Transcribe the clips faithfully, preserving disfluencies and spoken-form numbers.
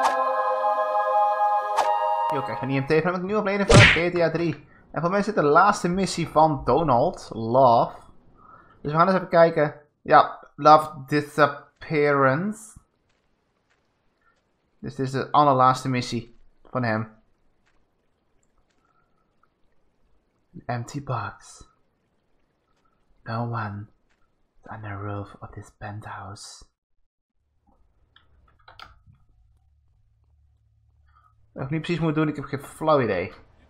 Yo, kijk, van I M T van ik nu op een van G T A drie. En voor mij is dit de laatste missie van Donald, Love. Dus we gaan eens even kijken. Ja, Love Disappearance. Dus dit is de allerlaatste missie van hem. Empty box. No one is on the roof of this penthouse. Wat ik niet precies moet doen, ik heb geen flauw idee.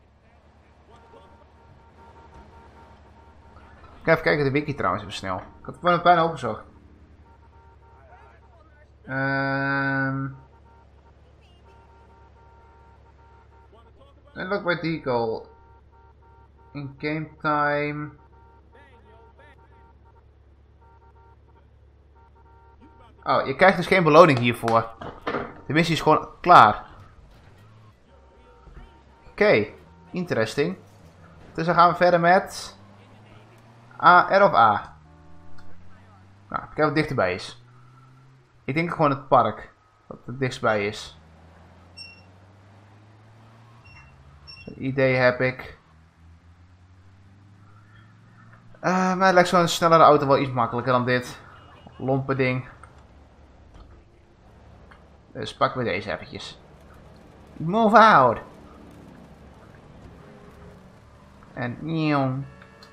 Ik ga even kijken de wiki trouwens even snel. Ik had het gewoon bijna opgezocht. Ehm... En look by deagle. In game time. Oh, je krijgt dus geen beloning hiervoor. De missie is gewoon klaar. Oké, okay, interesting. Dus dan gaan we verder met A, R of A. Nou, kijk wat dichterbij is. Ik denk gewoon het park wat het dichtstbij is. Zo'n idee heb ik. Uh, maar het lijkt zo'n snellere auto wel iets makkelijker dan dit. Lompe ding. Dus pakken we deze eventjes. Move out. En nieuw.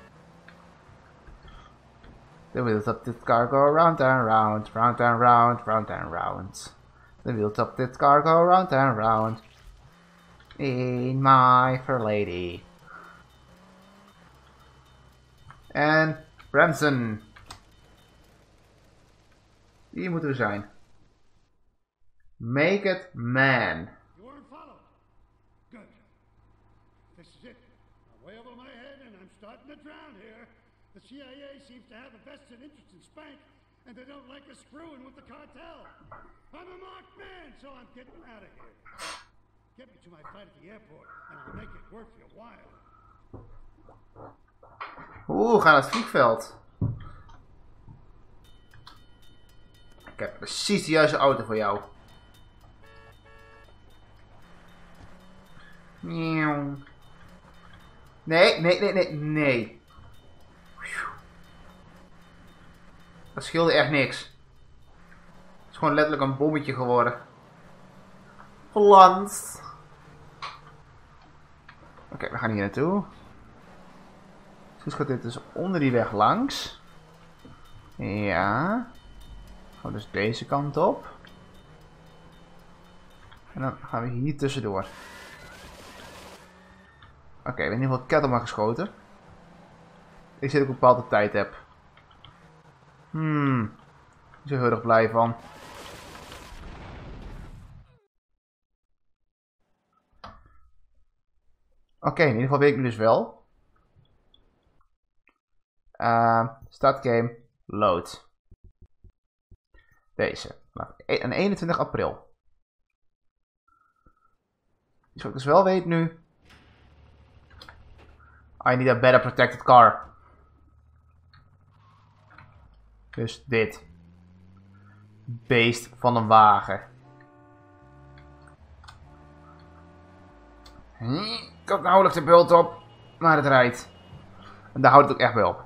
The wheels of this car go round and round, round and round, round and round. The wheels of this car go round and round. In my Fair Lady. En Branson. Hier moeten we zijn. Make it man. You weren't followed. Good. This is it. I'm way over my head and I'm starting to drown here. The C I A seems to have a vested interest in Spank, and they don't like us screwing with the cartel. I'm a marked man, so I'm getting out of here. Get me to my flight at the airport, and I'll make it worth your while. Oeh, we gaan naar het vliegveld. Ik heb precies de juiste auto voor jou. Nee, nee, nee, nee, nee. Dat scheelde echt niks. Het is gewoon letterlijk een bommetje geworden. Glans. Oké, okay, we gaan hier naartoe. Dus gaat dit dus onder die weg langs. Ja. Gaan we dus deze kant op. En dan gaan we hier tussendoor. Oké, okay, we hebben in ieder geval kettle maar geschoten. Ik zit ook op een bepaalde tijd heb. Hmm. Ik ben er heel erg blij van. Oké, okay, in ieder geval weet ik nu dus wel. Uh, start game, load. Deze. En eenentwintig april. Dus wat ik dus wel weet nu. I need a better protected car. Dus dit. Beest van een wagen. Ik had nauwelijks de bult op. Maar het rijdt. En daar houdt het ook echt bij op.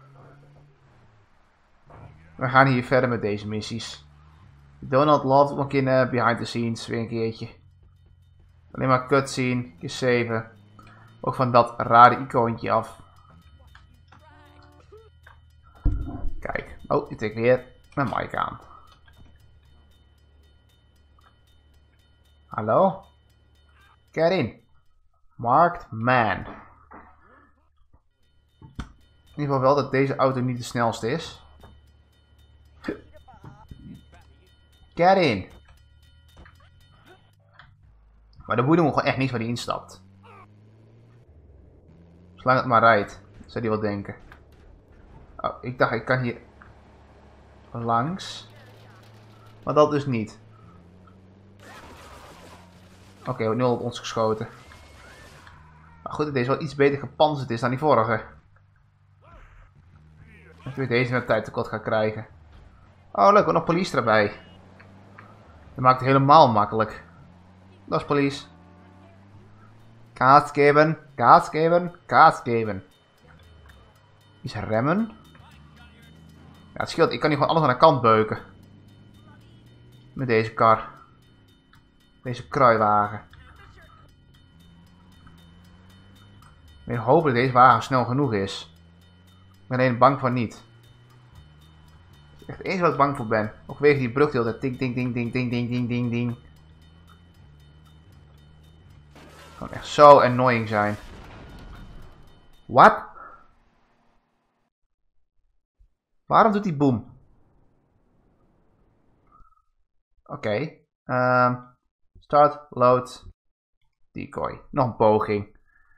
We gaan hier verder met deze missies. Donald Love nog in uh, behind the scenes. Weer een keertje. Alleen maar cutscene. Keer zeven. Ook van dat rare icoontje af. Kijk. Oh, ik tik weer mijn mic aan. Hallo? Get in. Marked man. In ieder geval wel dat deze auto niet de snelste is. Get in. Maar de boeide moet gewoon echt niks waar hij instapt. Zolang het maar rijdt, zou hij wel denken. Oh, ik dacht ik kan hier langs. Maar dat dus niet. Oké, okay, wordt nul op ons geschoten. Maar goed dat deze wel iets beter gepanzerd is dan die vorige. Dat we deze met tijd tekort gaan krijgen. Oh leuk, ook nog police erbij. Dat maakt het helemaal makkelijk. Dat is police. Gas geven, gas geven, gas geven. Is remmen. Ja, het scheelt. Ik kan hier gewoon alles aan de kant beuken. Met deze kar. Deze kruiwagen. Ik hoop dat deze wagen snel genoeg is. Ik ben alleen bang van niet. Dat is echt het enige wat ik bang voor ben. Ook vanwege die brug die altijd ding ding ding ding ding ding ding ding ding. Kan echt zo annoying zijn. Wat? Waarom doet die boom? Oké. Okay. Um, start, load, decoy. Nog een poging.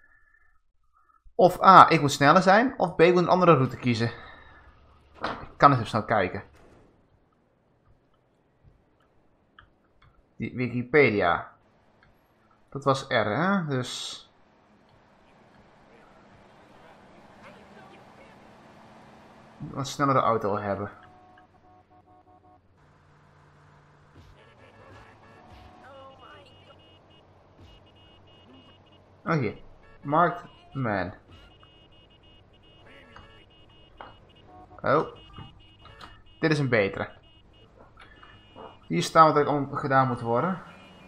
Of A, ik moet sneller zijn. Of B, ik moet een andere route kiezen. Ik kan eens even snel kijken. Die Wikipedia. Dat was R, hè? Dus... een snellere auto hebben. Oh hier. Marked man. Oh. Dit is een betere. Hier staan wat er gedaan moet worden.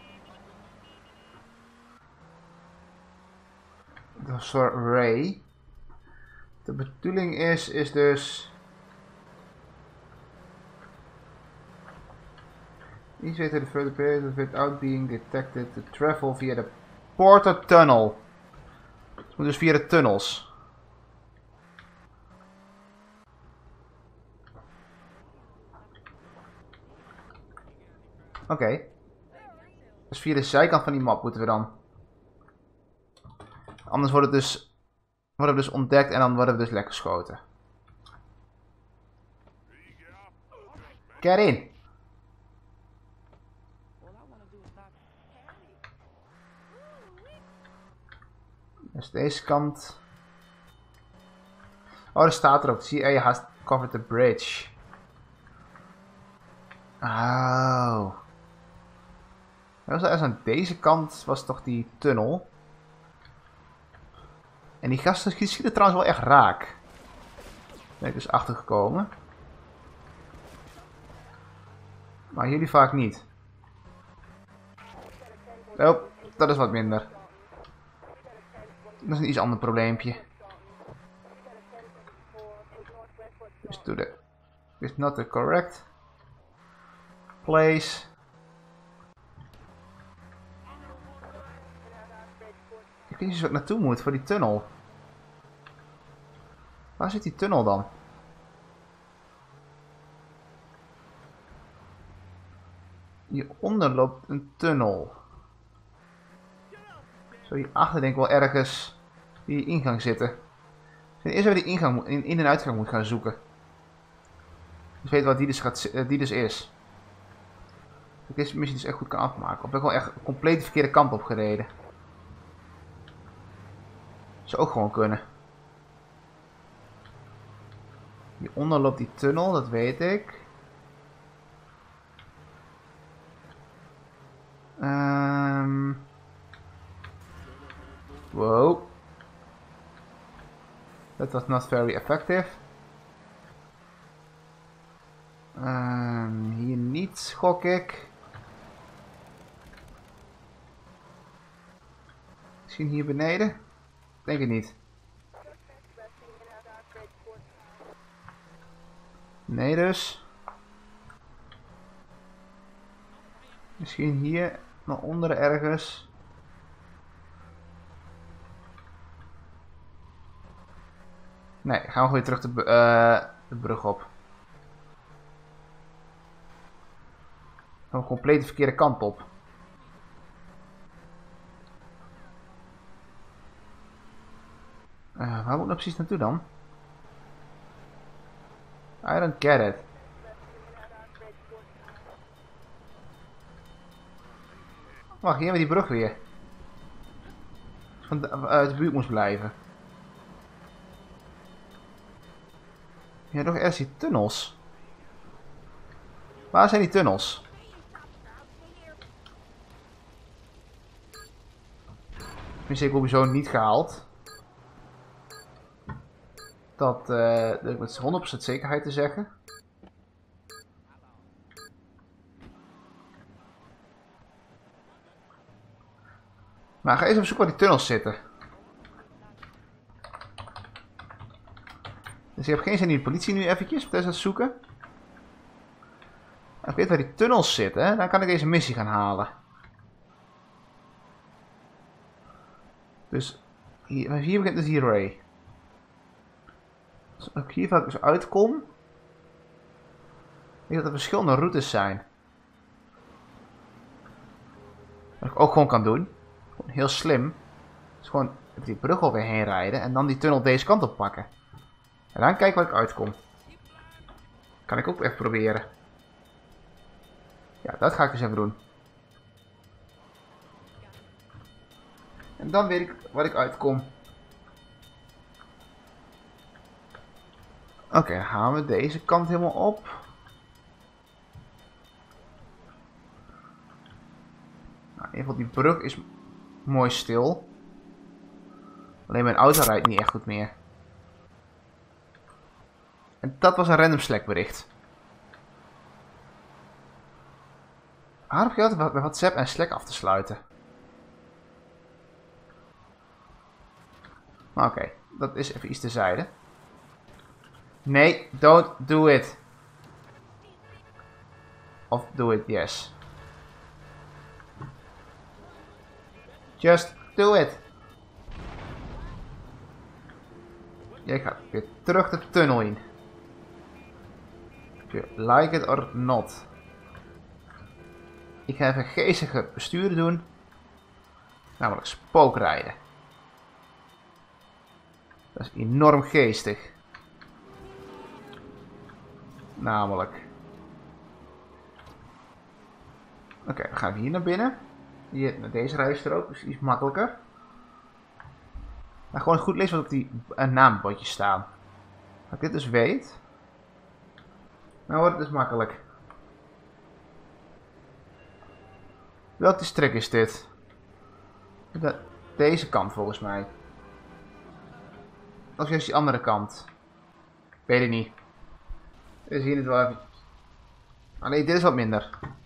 Dat is voor Ray. De bedoeling is, is dus... Each way to the further period without being detected to travel via the Porter Tunnel. Het moet dus via de tunnels. Oké. Okay. Dus via de zijkant van die map moeten we dan. Anders wordt het dus, worden we dus ontdekt en dan worden we dus lekker geschoten. Get in. Dus deze kant. Oh, er staat er ook. C I A has covered the bridge. Oh. Dus aan deze kant was toch die tunnel. En die gasten die schieten trouwens wel echt raak. Daar ben ik dus achter gekomen. Maar jullie vaak niet. Oh, dat is wat minder. Dat is een iets ander probleempje. Dus do the is not the correct place. Ik weet niet eens wat ik naartoe moet voor die tunnel. Waar zit die tunnel dan? Hieronder loopt een tunnel. Zo hierachter denk ik wel ergens die ingang zitten. Ik denk eerst even die ingang in, in- en uitgang moet gaan zoeken. Dus weet wat die dus, gaat, die dus is. Dat ik deze missie dus echt goed kan afmaken. Of ben ik wel echt compleet de verkeerde kant op gereden. Zou ook gewoon kunnen. Hieronder loopt die tunnel, dat weet ik. Um... Wow. That was not very effective. Um, hier niet, gok ik. Misschien hier beneden? Denk het niet. Nee dus. Misschien hier, naar onderen ergens. Nee, gaan we weer terug de, uh, de brug op. Gaan we compleet de verkeerde kant op. Uh, waar moet ik nou precies naartoe dan? I don't get it. Wacht, hier hebben we die brug weer. Van de, uh, uit de buurt moest blijven. Ja, toch ergens die tunnels. Waar zijn die tunnels? Tenminste, ik heb sowieso niet gehaald. Dat uh, durf ik met honderd procent zekerheid te zeggen. Maar ga eens op zoek waar die tunnels zitten. Dus ik heb geen zin in de politie nu eventjes, om te zoeken. Als ik weet waar die tunnels zitten, dan kan ik deze missie gaan halen. Dus hier, hier begint dus die Ray. Als ik hier vaak dus uitkom, weet ik dat er verschillende routes zijn. Wat ik ook gewoon kan doen. Gewoon heel slim. Dus gewoon even die brug alweer heen rijden en dan die tunnel deze kant op pakken. En dan kijken waar ik uitkom. Kan ik ook even proberen. Ja, dat ga ik eens even doen. En dan weet ik waar ik uitkom. Oké, okay, dan gaan we deze kant helemaal op. Nou, in ieder geval die brug is mooi stil. Alleen mijn auto rijdt niet echt goed meer. En dat was een random Slack bericht. Waarom heb je altijd bij WhatsApp en Slack af te sluiten? Maar oké, okay, dat is even iets terzijde. Nee, don't do it. Of do it, yes. Just do it. Jij gaat weer terug de tunnel in. Like it or not. Ik ga even geestige besturen doen. Namelijk spookrijden. Dat is enorm geestig. Namelijk. Oké, okay, we gaan hier naar binnen. Hier naar deze rijstrook, dus iets makkelijker. Maar gewoon goed lezen wat op die uh, naambordjes staan. Als ik dit dus weet. Nou wordt het dus makkelijk. Welk district is dit? De, deze kant volgens mij. Of juist die andere kant. Weet ik niet. We zien het wel even. Alleen dit is wat minder.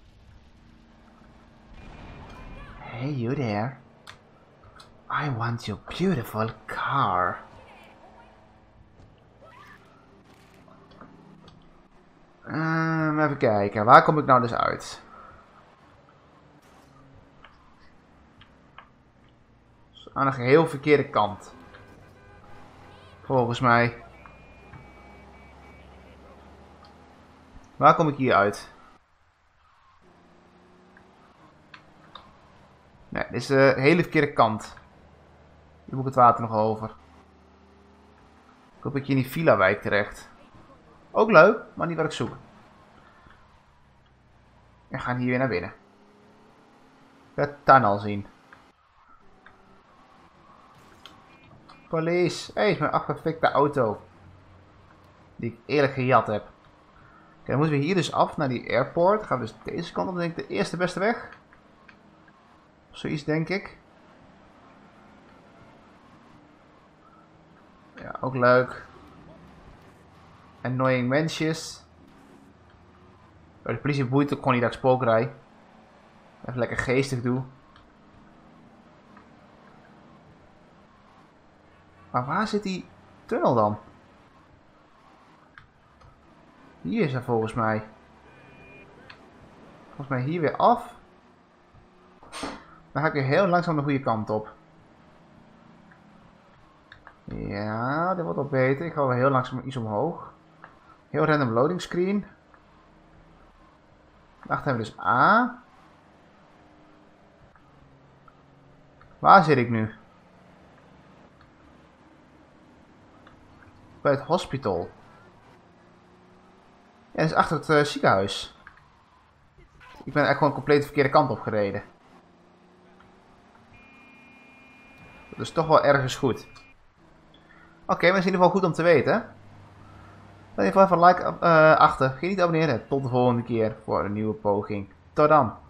Hey you there. I want your beautiful car. Um, even kijken. Waar kom ik nou dus uit? Dus aan een geheel verkeerde kant. Volgens mij. Waar kom ik hier uit? Nee, dit is de hele verkeerde kant. Hier moet ik het water nog over. Ik hoop dat ik hier in die villa-wijk terecht. Ook leuk, maar niet wat ik zoek. En gaan hier weer naar binnen. De tunnel zien. Police. Hé, hey, is mijn afgefikte auto. Die ik eerlijk gejat heb. Oké, dan moeten we hier dus af naar die airport. Dan gaan we dus deze kant op, denk ik, de eerste beste weg. Zoiets denk ik. Ja, ook leuk. Annoying mensjes. De politie boeit ook gewoon niet dat ik spook rij. Even lekker geestig doe. Maar waar zit die tunnel dan? Hier is er volgens mij. Volgens mij hier weer af. Dan ga ik weer heel langzaam de goede kant op. Ja, dit wordt al beter. Ik ga wel heel langzaam iets omhoog. Heel random loading screen. Daarachter hebben we dus A. Waar zit ik nu? Bij het hospital. Ja, dat is achter het uh, ziekenhuis. Ik ben echt gewoon compleet de verkeerde kant op gereden. Dat is toch wel ergens goed. Oké, okay, maar is in ieder geval goed om te weten. In ieder geval even een like uh, achter. Vergeet niet te abonneren. Tot de volgende keer voor een nieuwe poging. Tot dan.